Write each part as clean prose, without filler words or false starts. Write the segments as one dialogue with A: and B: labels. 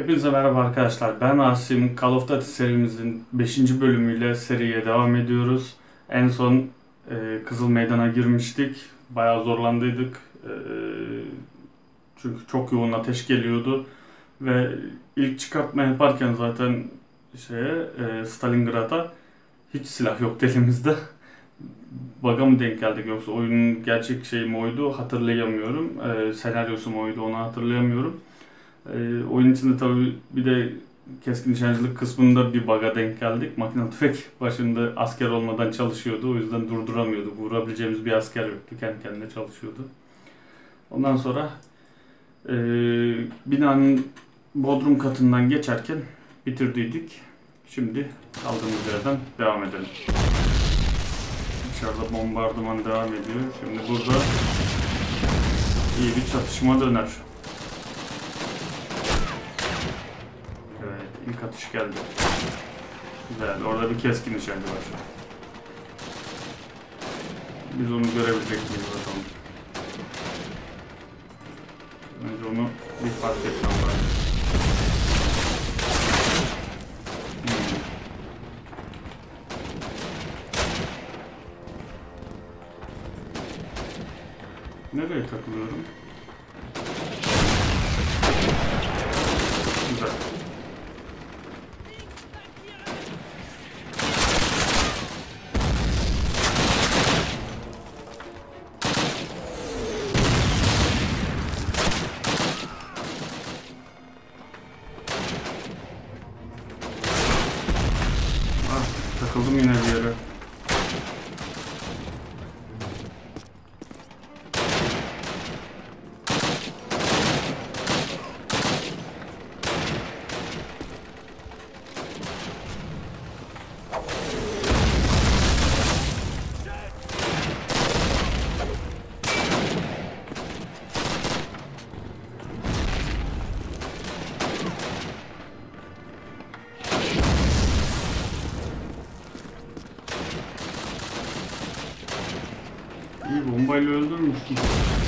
A: Hepinize merhaba arkadaşlar. Ben Asim. Call of Duty serimizin 5. bölümüyle seriye devam ediyoruz. En son Kızıl Meydan'a girmiştik. Bayağı zorlandıydık. Çünkü çok yoğun ateş geliyordu. Ve ilk çıkartma yaparken zaten Stalingrad'a hiç silah yoktu elimizde. Bug'a mı denk geldik yoksa oyunun gerçek şeyi mi oydu hatırlayamıyorum. Senaryosu mu oydu onu hatırlayamıyorum. Oyun içinde tabii bir de keskin nişancılık kısmında bir bug'a denk geldik. Makinalı tüfek başında asker olmadan çalışıyordu. O yüzden durduramıyorduk. Vurabileceğimiz bir asker yoktu. Kendi kendine çalışıyordu. Ondan sonra binanın bodrum katından geçerken bitirdiydik. Şimdi kaldığımız yerden devam edelim. Dışarıda bombardıman devam ediyor. Şimdi burada iyi bir çatışma döner. Evet, ilk atış geldi. Güzel, orada bir keskin nişancı var. Biz onu görebilecek miyiz bakalım. Önce onu bir fark etmem lazım. Nereye takılıyorum? Güzel. Takıldım yine bir yere. İyi bombayla öldürmüştüm.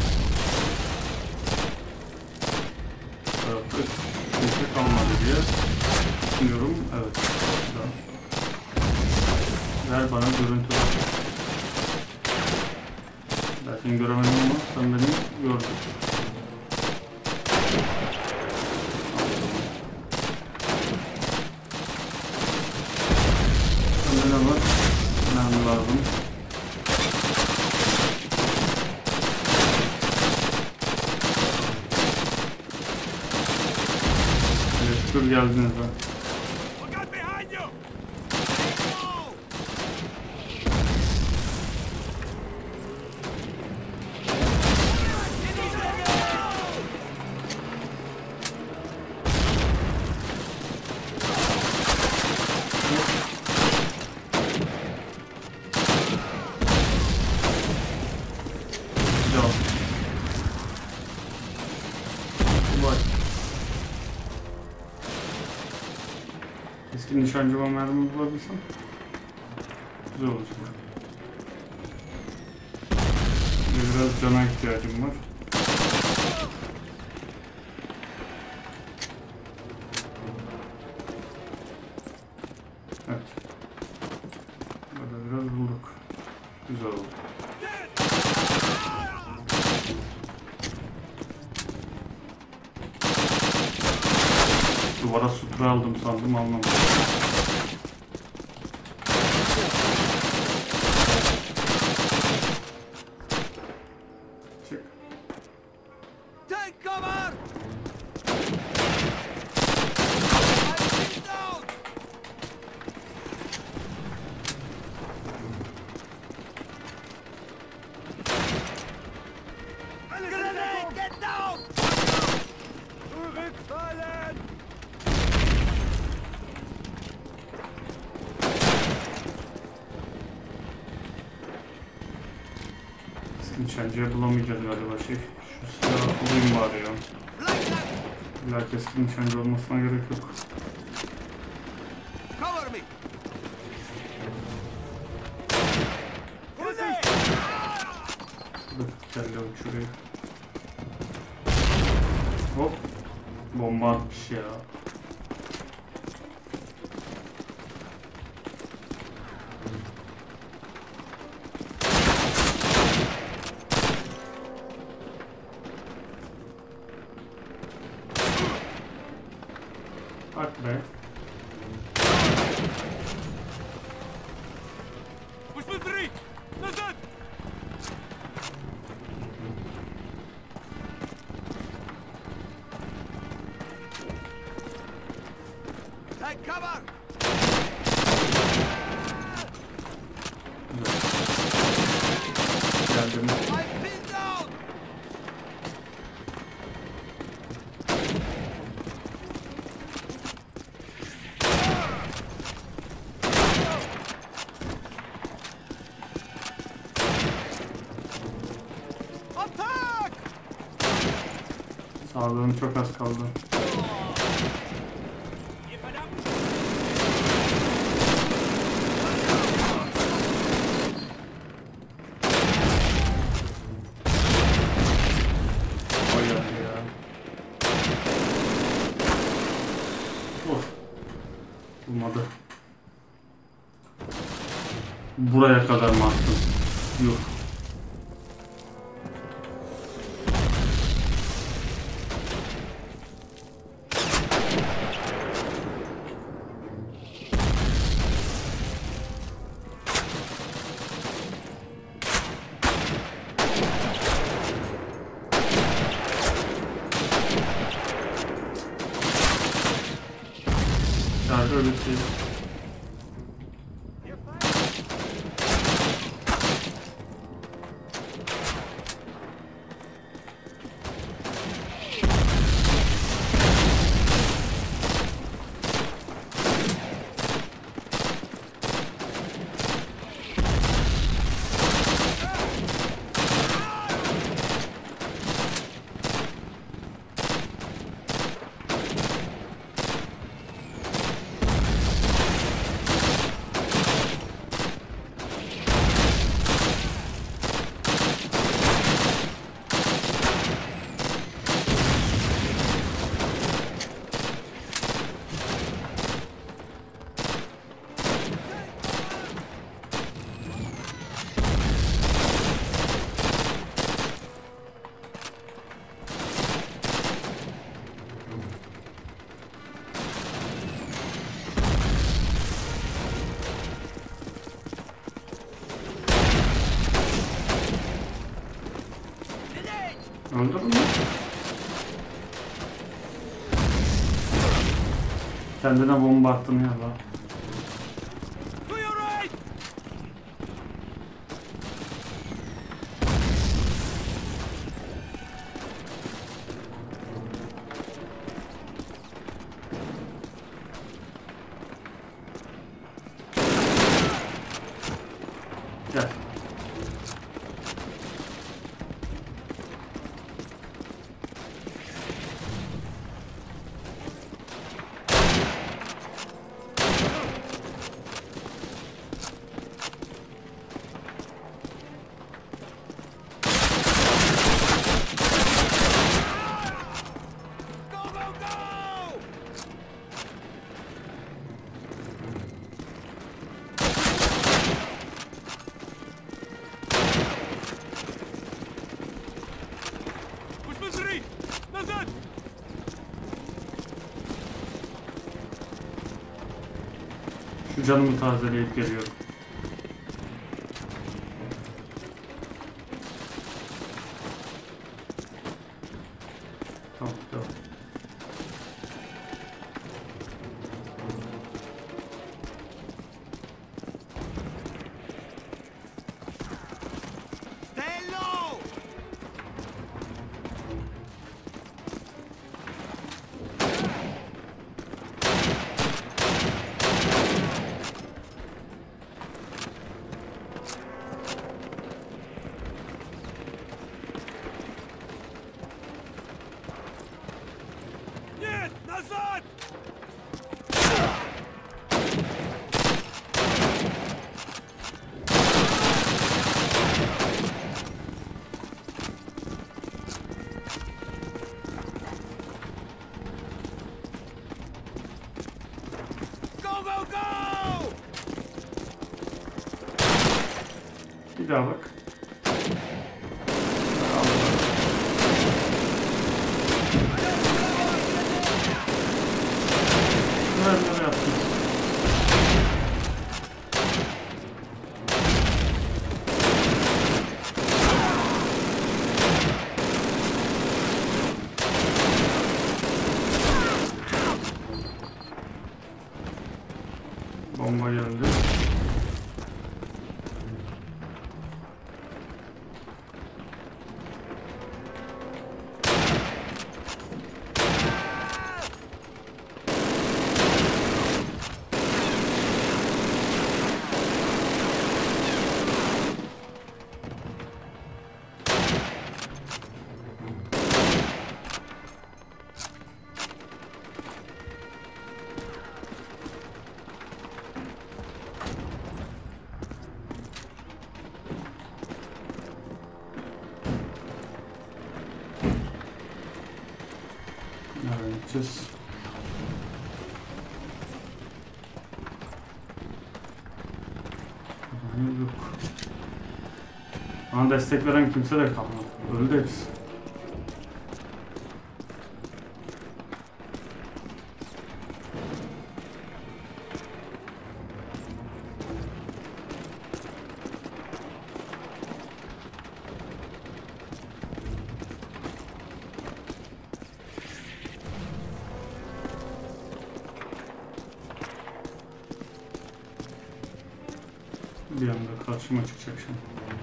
A: Tarafta kimse kalmadı diye düşünüyorum. Evet. Güzel. Ver bana görüntü. Ben seni göremedim ama sen beni gördün. Sende ne var? Ne lazım? Şükür geldiniz ha. Keskin nişancıma mermi bulabilsem güzel olacak. Biraz cana ihtiyacım var. Evet. Burada biraz bulduk. Güzel oldu. Duvara sutra aldım sandım, almamışım. Çık.
B: Take cover! Grenade! Get down! Zurückfallen!
A: Nişancıya bulamayacağız galiba şey. Şu silahı alayım bari ya. İlla keskin nişancı olmasına gerek yok.
B: Cover me!
A: Dur, kelle uçuruyor. Hop. Bomba atmış ya.
B: cover!
A: Geldim.
B: I'm pinned down! Attack!
A: Sağlığım çok az kaldı. Oy ya. Of. Bulmadı. Buraya kadar mı attın? Yok. Şarjör bitti. Öldürdün mü? Kendine bomba attın ya lan.
B: To your right!
A: Gel.
B: Go, go, go! Пусть посмотри! Назад!
A: Şu canımı tazeleyip geliyorum. Tamam, tamam.
B: Stay low! Нет! Назад! Go, go, go!
A: Bir daha bak. Ne yaptın? Nereden gideceğiz? Yok. Bana destek veren kimse de kalmadı. Öldü hepsi. Bir anda karşıma çıkacak şimdi.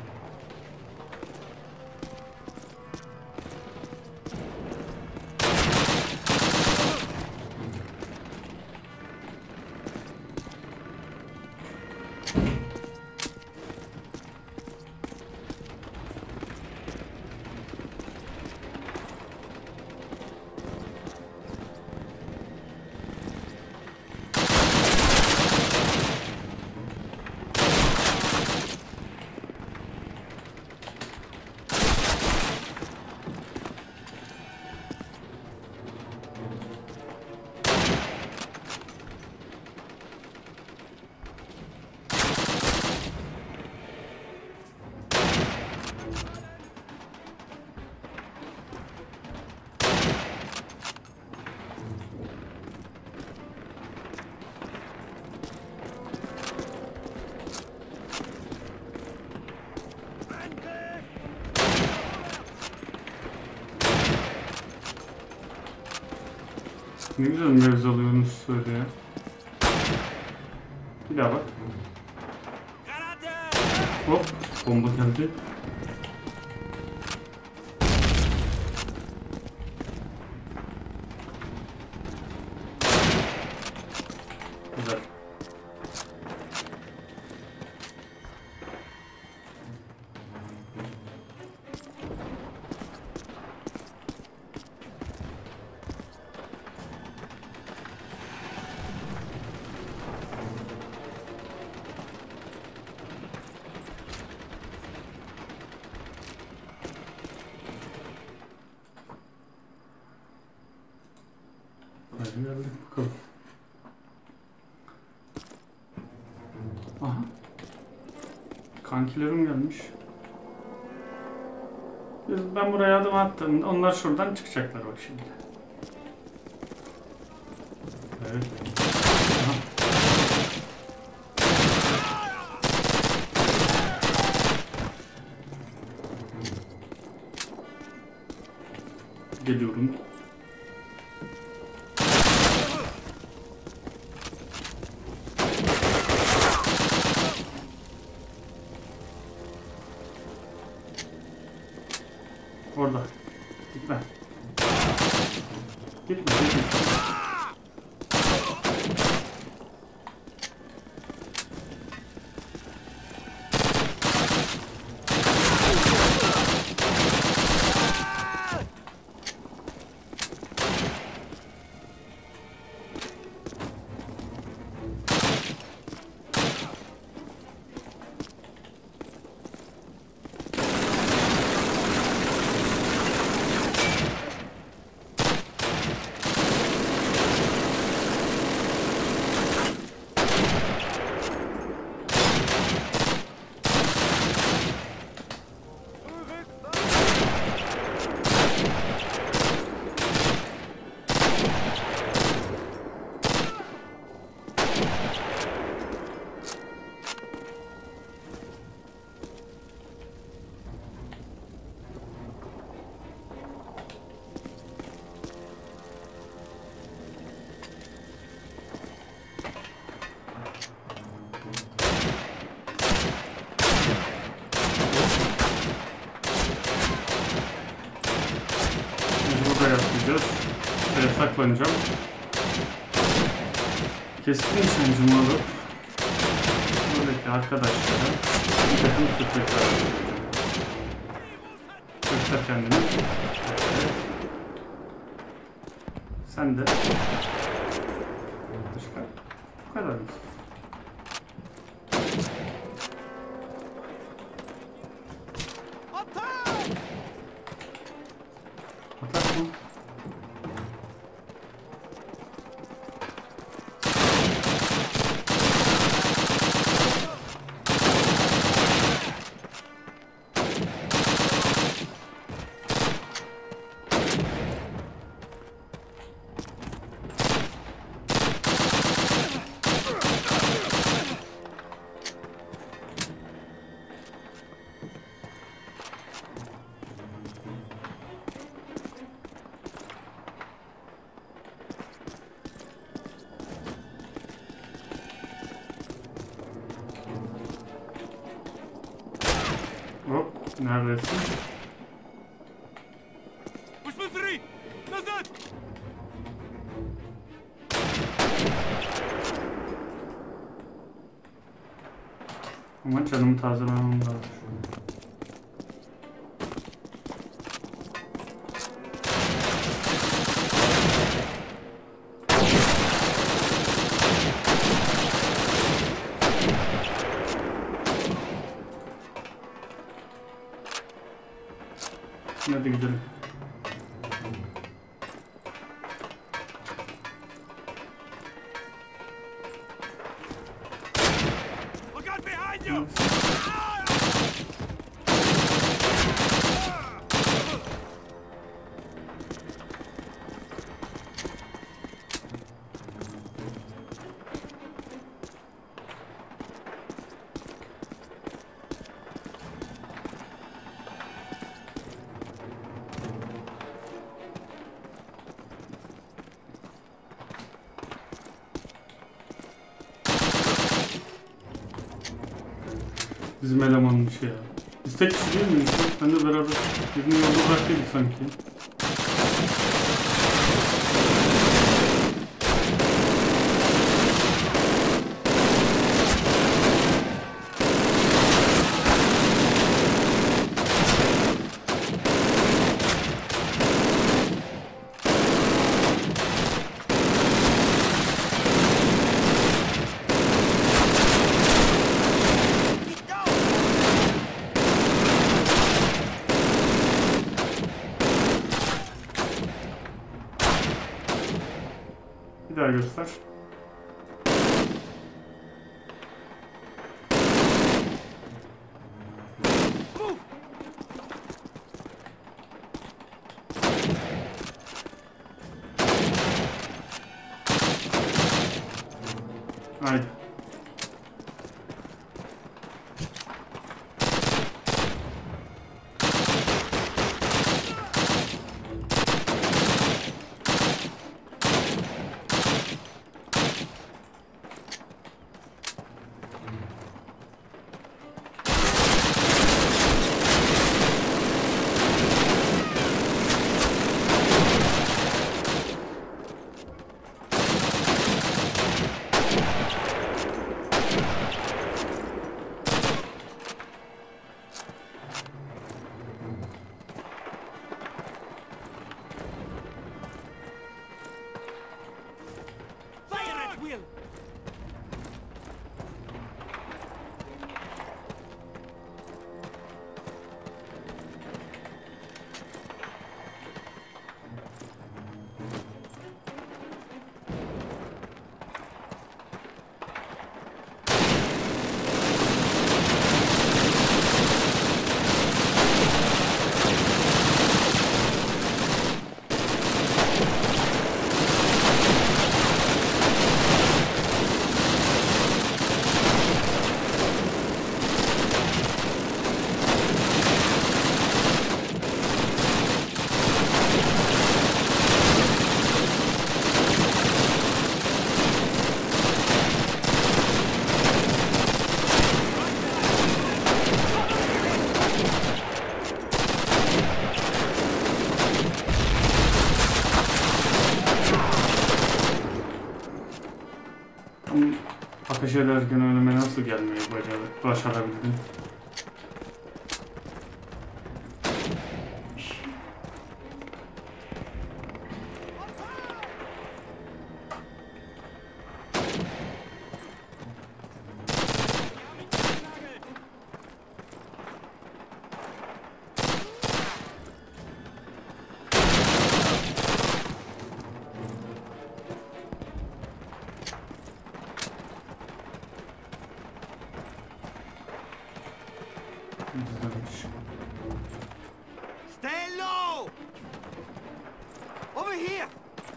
A: Ne güzel mevzu alıyorsunuz söyle ya. Bir daha bak. Hop, bomba geldi. Güzel. Hadi geldik bakalım. Aha. Kankilerim gelmiş. Ben buraya adım attım. Onlar şuradan çıkacaklar bak şimdi. Evet. Aha. Geliyorum. Orada. Gitme. Gitme. odaklanacağım. Keskin nişancımı alıp buradaki arkadaşlara bir takım sürprizler yapacağım. Göster kendini. Evet. Sen de. Başka? Bu kadar mı? Atak mı? Hop, neredesin?
B: Посмотри! Назад!
A: Ama canımı tazelemem lazım. Hadi gidelim.
B: Look out behind you!
A: Bizim elemanmış ya. Biz tek kişi değil miyiz? Ben de beraber birini yolda bıraktıydık sanki. Bir daha göster. Haydi. ateş ederken önüme nasıl gelmeyi başarabildin?
B: Stay low! Over here!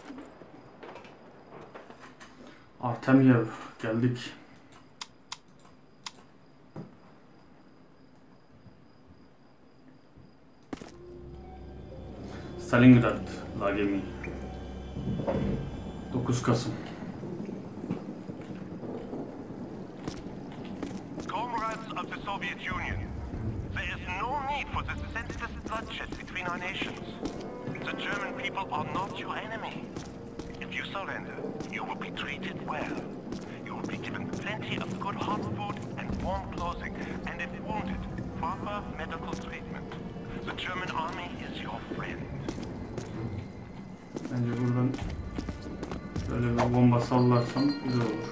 A: Artemyev geldik. Stalingrad Lagemi 9 Kasım.
C: Comrades of the Soviet Union, there is no need for this senseless bloodshed between our nations. The German people are not your enemy. If you surrender, you will be treated well. You will be given plenty of good hot food and warm clothing, and if wounded, proper medical treatment. The German army is your friend.
A: Bence buradan şöyle bir bomba sallarsam güzel olur.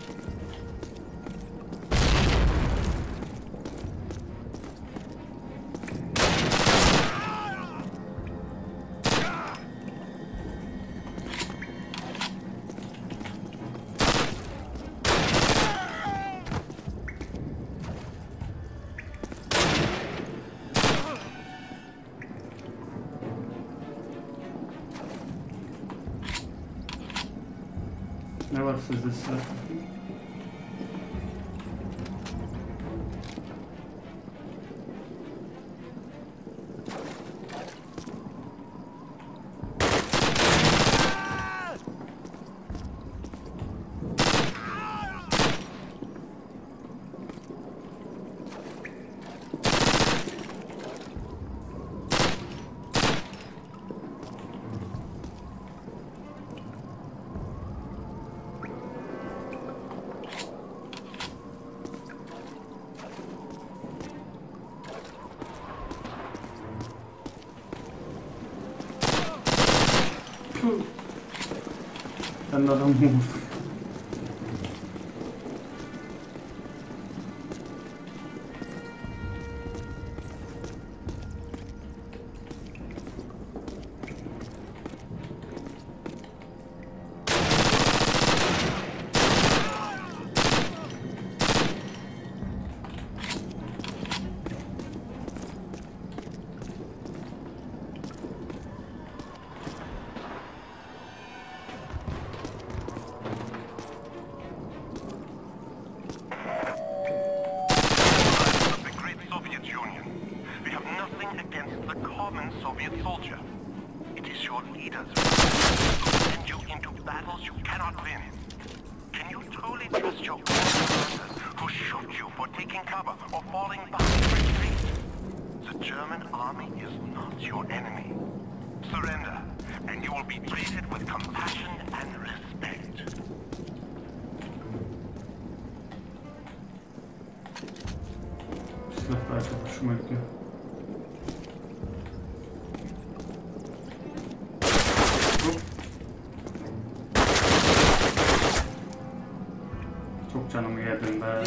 A: Ne var sizde silah? Ben de adamı vurdum.
C: Soviet soldier. It is your leaders who send you into battles you cannot win. Can you truly trust your commanders who shoot you for taking cover or falling back in retreat? The German army is not your enemy. Surrender, and you will be treated with compassion and respect.
A: Silahlar çok hoşuma gidiyor. Çok canımı yedin be.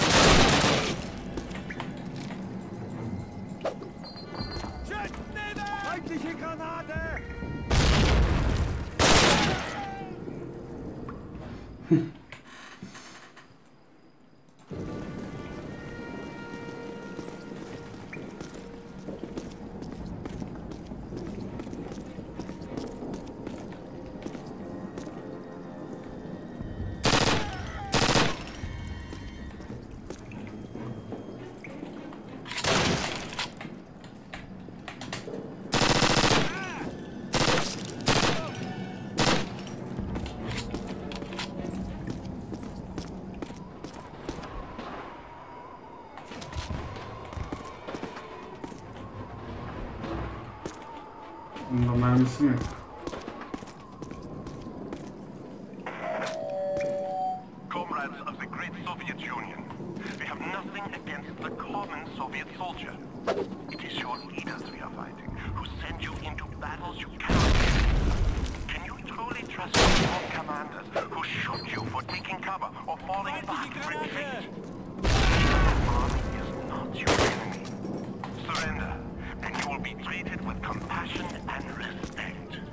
B: Feindliche Granate!
A: Bunda mermisi mi yok?
C: Comrades of the great Soviet Union, the common Soviet soldier. It is your leaders we are fighting, who send you into battles you cannot win. Can you truly trust your commanders, who shoot you for taking cover or falling back to retreat? Your army is not your enemy. Surrender, and you will be treated with compassion and respect.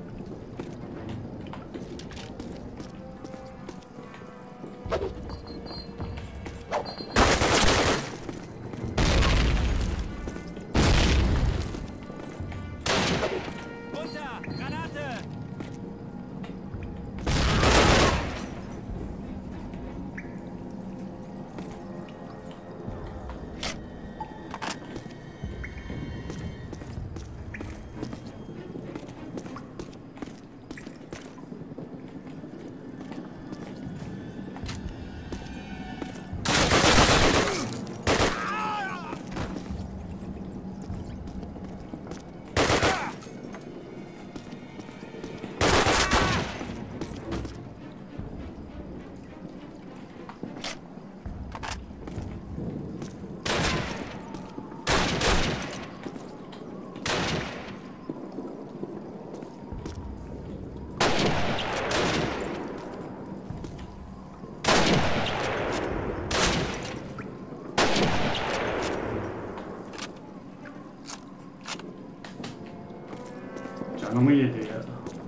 A: Canımı yedi ya.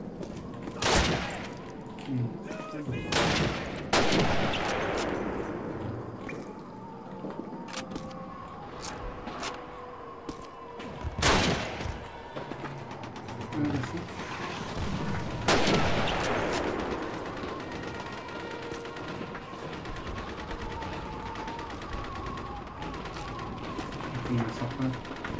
A: Neredesin? Yakın mesafe.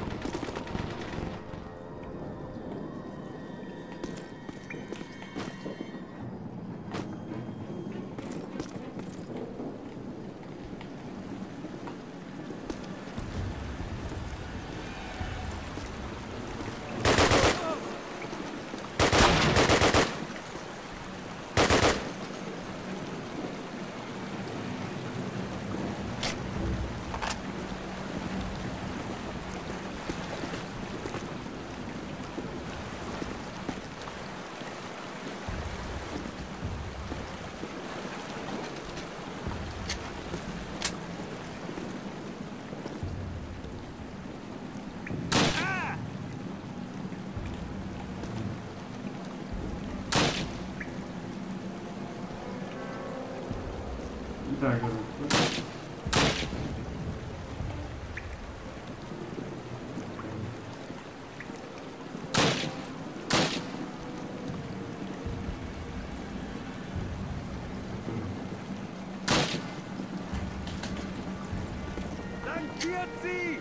A: Bir daha görüntü.
B: Flankiert sie!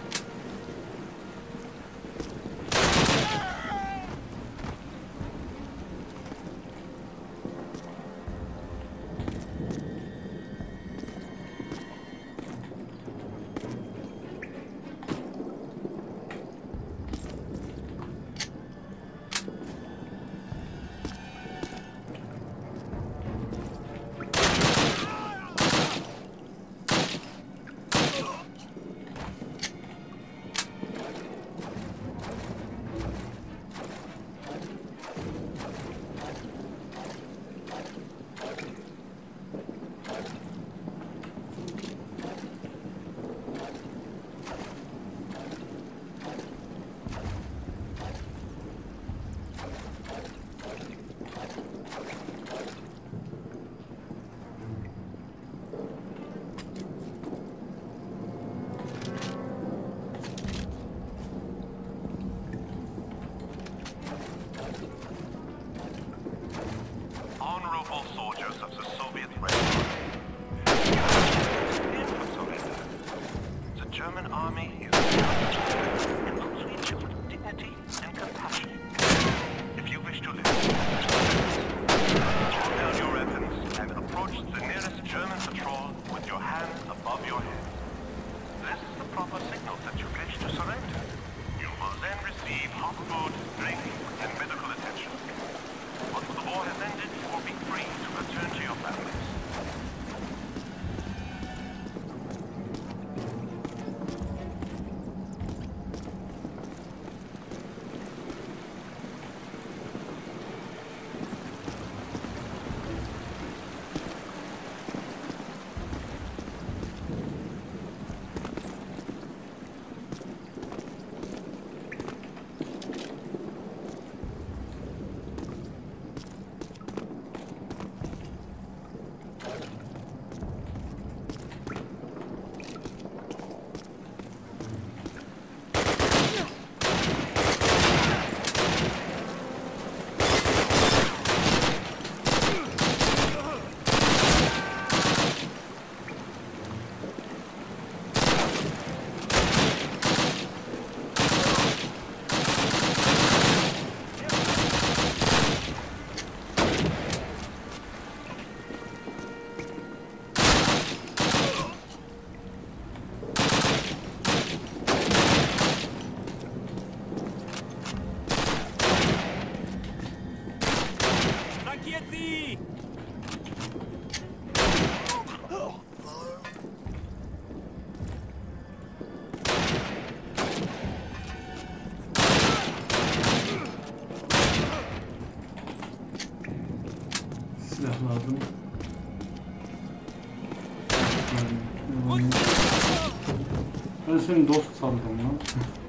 C: Honorable soldiers of the Soviet Red Army, stand for surrender. The German army is and will treat you with dignity and compassion. If you wish to live, draw down your weapons and approach the nearest German patrol with your hands above your head. This is the proper signal that you wish to surrender. You will then receive hot food, drink, and medical attention. Once the war has ended, you will be free to return to your families.
A: Ben seni dost sandım lan.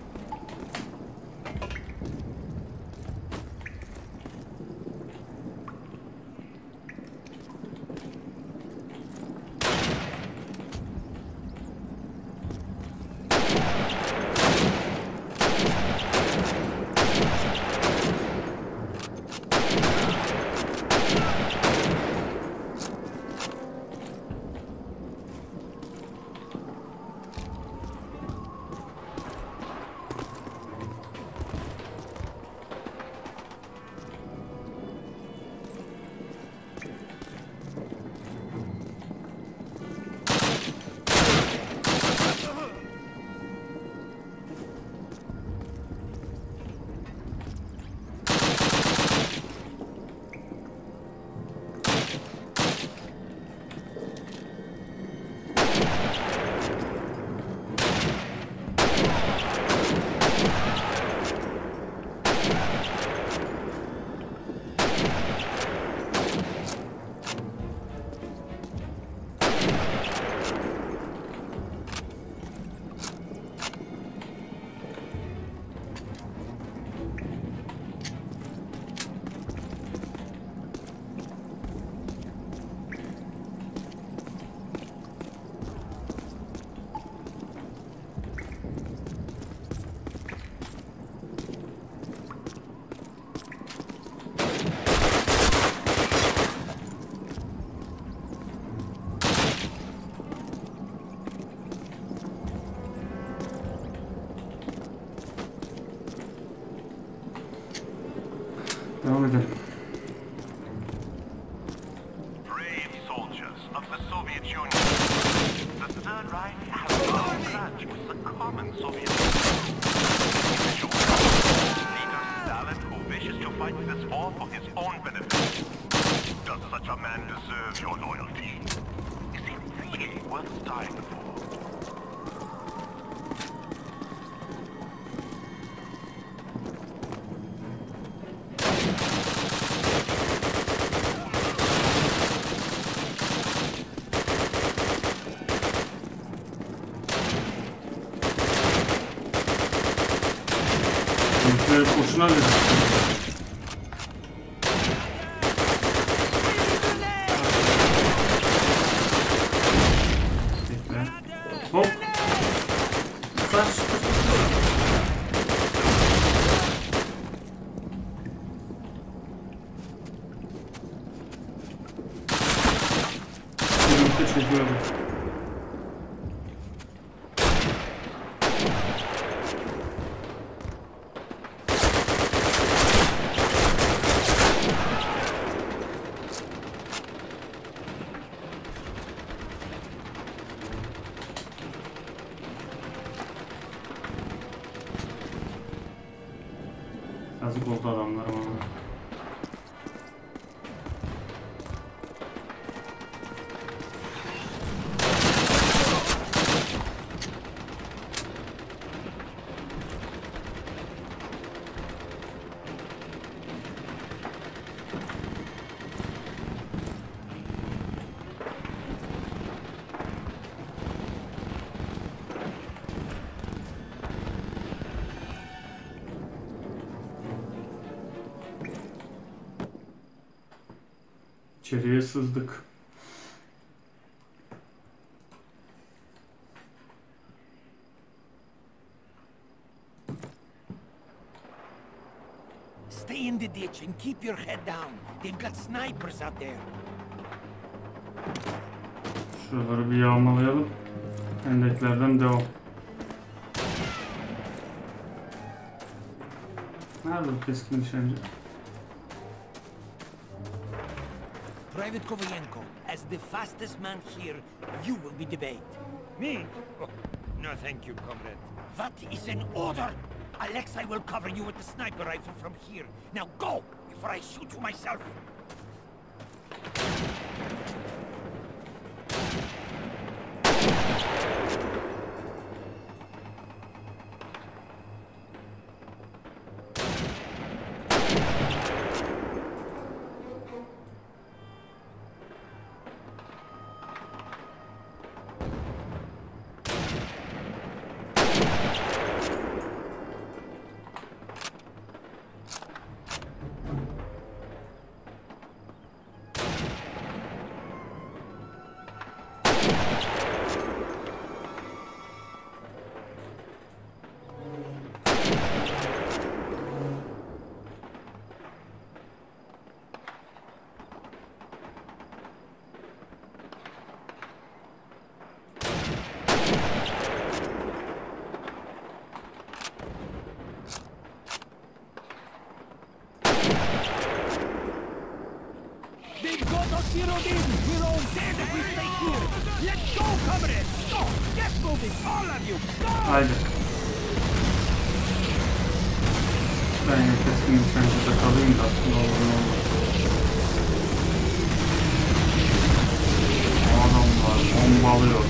A: Devam edelim.
C: Brave soldiers of the Soviet Union. The Third Reich has no grudge with the common Soviet Union. Leader Stalin, who wishes to fight this war for his own benefit. Does such a man deserve your loyalty? Is he really worth dying for?
A: Boşuna dedim. Bekle. Hop. Kaç. Birlikte çekiyorum. Yazık oldu adamlar ama. İçeriye sızdık.
B: Stay in the ditch and keep your head down. They've got snipers out there.
A: Şuraları bir yağmalayalım. Hendeklerden devam. Nerede bu keskin nişancı?
B: Private Kovalenko, as the fastest man here, you will be the bait.
D: Me? Oh, no, thank you, comrade.
B: That is an order! Alexei will cover you with the sniper rifle from here. Now go, before I shoot you myself!
A: Haydi. Ben keskin nişancıda kalayım da ne olur ne olmaz. Adamlar bombalıyor.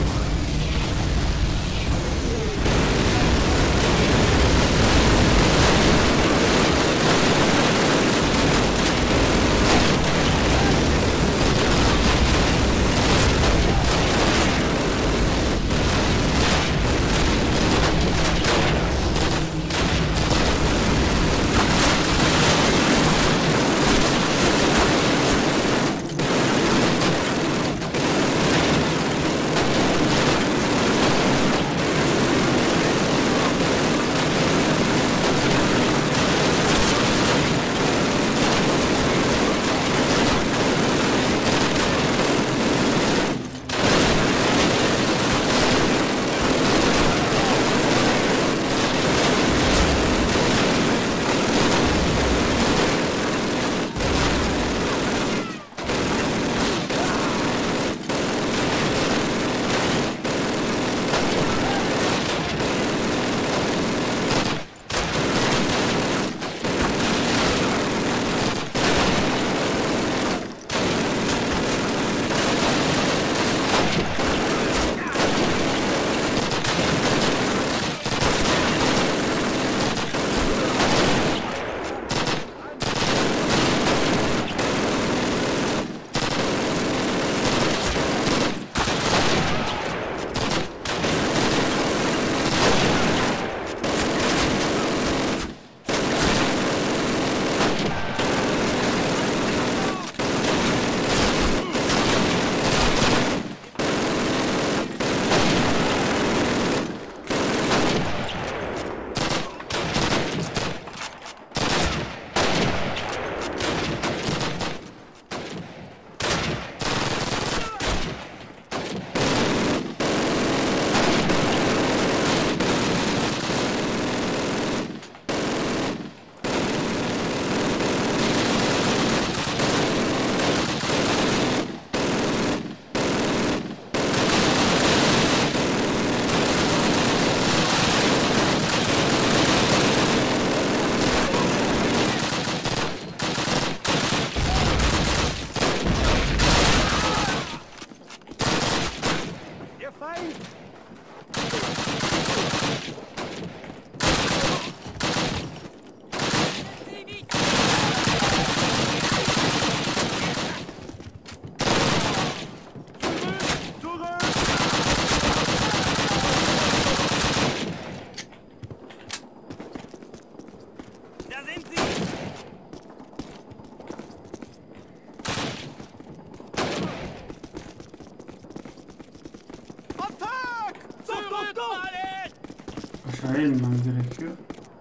A: Aşağıya inmem gerekiyor.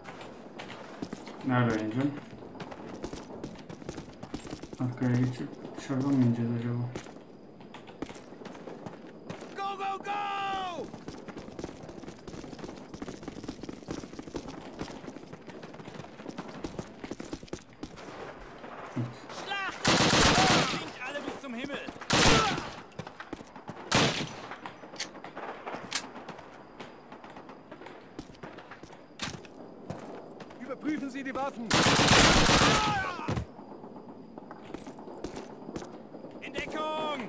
A: Nerede ineceğim? Arkaya geçip dışarıdan mı ineceğiz acaba?
B: Go, go, go!
D: Sind alle bis zum Himmel!
B: Überprüfen Sie die Waffen!
D: In Deckung!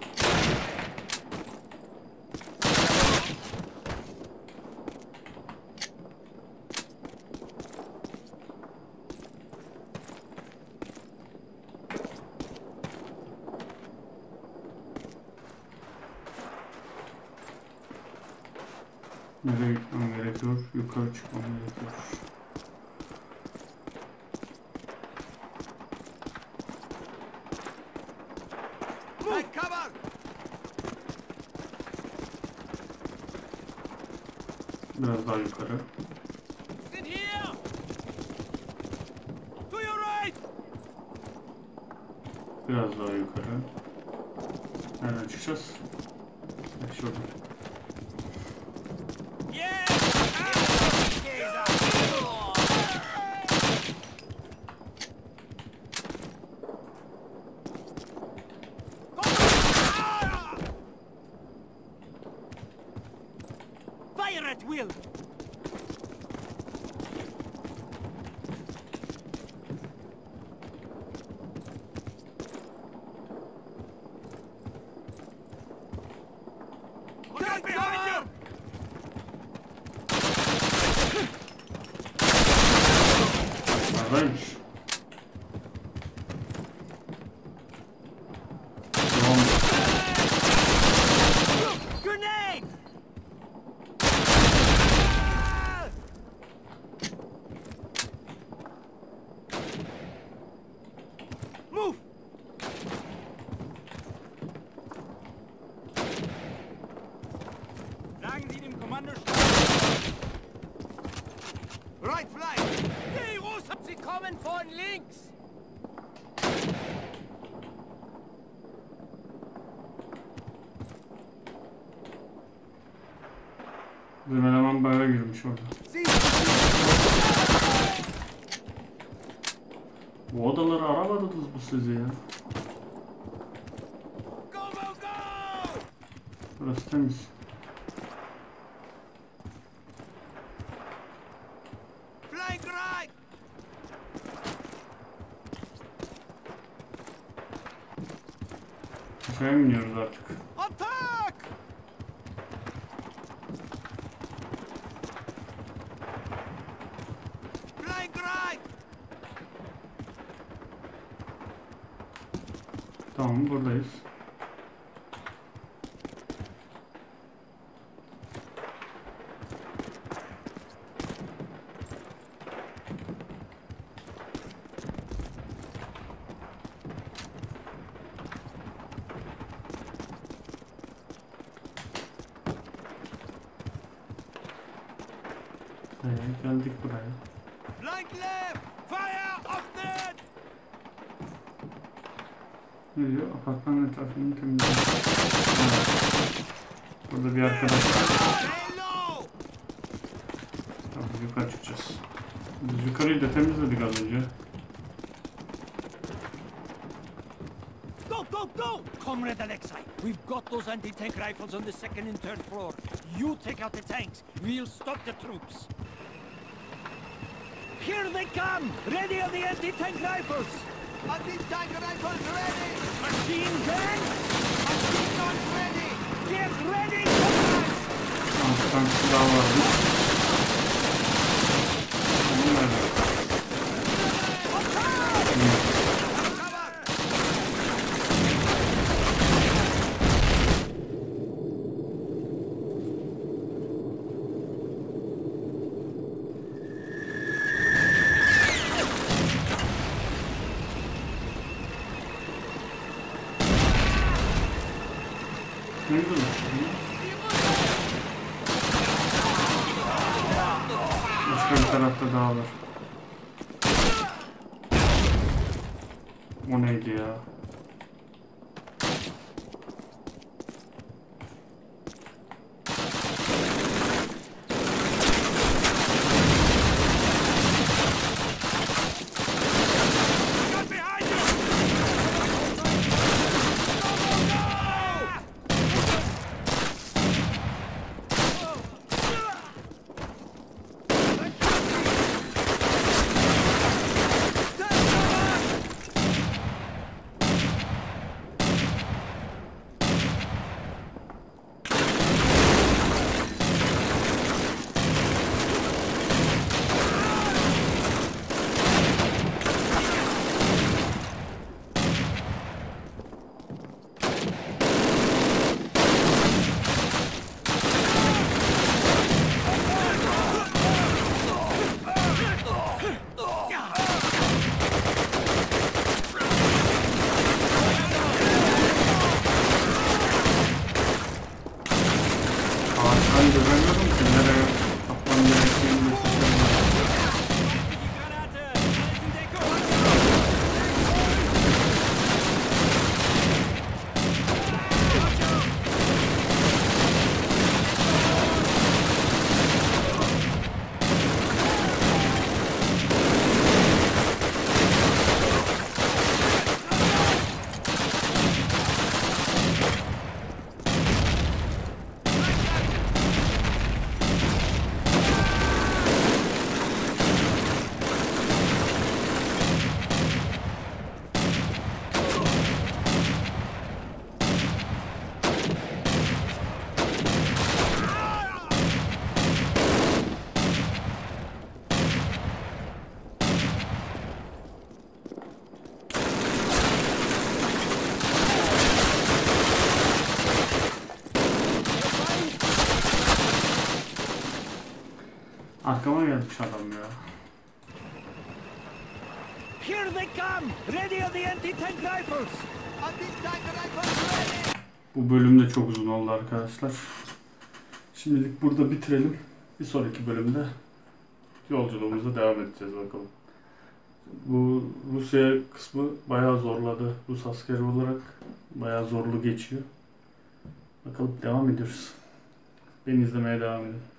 A: Nereye gitmem gerekiyor? Yukarı çıkmam gerekiyor.
B: Take cover!
A: Biraz daha yukarı.
D: Sind hier!
A: Biraz daha yukarı. Nereden çıkacağız? Şurada.
B: Fire at will!
D: Look out behind you!
A: Neredeymiş? Tamam.
B: Grenade! Move!
D: Sagen Sie dem Kommandostab.
B: Right flank! Hey, Rosa! Sie kommen von links!
A: Bizim eleman bayağı girmiş orada. Bu odaları aramadınız bu sizi ya.
B: Go, go, go!
A: Burası temiz.
B: Flank right!
A: Aşağıya mı iniyoruz artık?
B: Attack! Flank right!
A: Tamam, buradayız. Geldik buraya.
B: Flank left! Fire up there!
A: Ne diyor? Apartmanın etrafını temizledik. Burada bir arkadaş var.
B: Stay low!
A: Tamam, yukarı çıkacağız. Biz yukarıyı da temizledik az önce.
B: Go, go, go! Comrade Alexei, we've got those anti-tank rifles on the second and third floor. You take out the tanks. We'll stop the troops. Here they come! Ready on the anti-tank rifles! Anti-tank rifles ready! Machine guns! Machine guns ready! Get ready, comrades!
A: Alttan silah vardı. Onu nerede? Ne güzel. Başka bir tarafta daha var. O neydi ya?
D: Look out behind you!
A: Arkama gelmiş adam ya.
B: Here they come! Ready are the anti-tank rifles! Anti-tank rifles ready!
A: Bu bölüm de çok uzun oldu arkadaşlar. Şimdilik burada bitirelim. Bir sonraki bölümde yolculuğumuza devam edeceğiz bakalım. Bu Rusya kısmı bayağı zorladı. Rus askeri olarak bayağı zorlu geçiyor. Bakalım devam ediyoruz. Beni izlemeye devam edin.